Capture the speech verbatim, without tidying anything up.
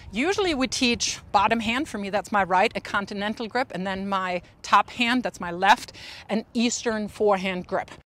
Usually we teach bottom hand, for me that's my right, a continental grip, and then my top hand, that's my left, an Eastern forehand grip.